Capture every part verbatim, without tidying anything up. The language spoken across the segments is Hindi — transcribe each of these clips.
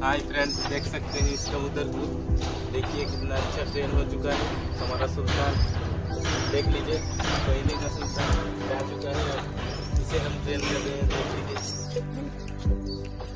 हाय फ्रेंड्स, देख सकते हैं इसका उधर को देखिए कितना अच्छा ट्रेन हो चुका है। हमारा सुल्तान देख लीजिए, पहले का सुल्तान जा चुका है, अब इसे हम ट्रेन कर रहे हैं। देख लीजिए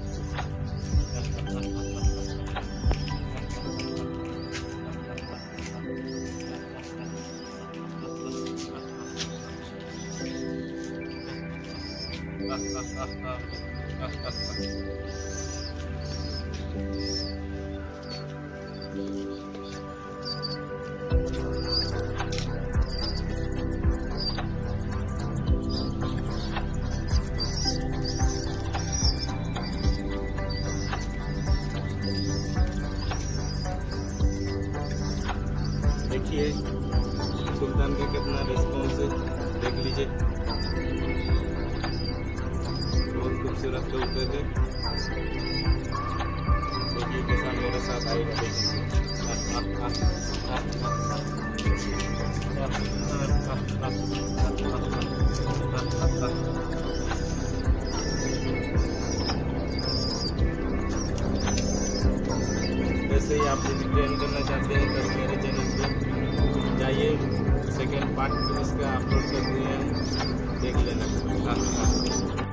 देखिए सुल्तान का कितना रिस्पॉन्स है, देख लीजिए बहुत खूबसूरत कबूतर है। देखिए कैसा मेरे साथ आएगा, वैसे ही आप यदि ट्रेन करना चाहते हैं तो मेरे चैनल पे जाइए, सेकेंड पार्ट इसका अपलोड कर दिए हैं, देख लेना।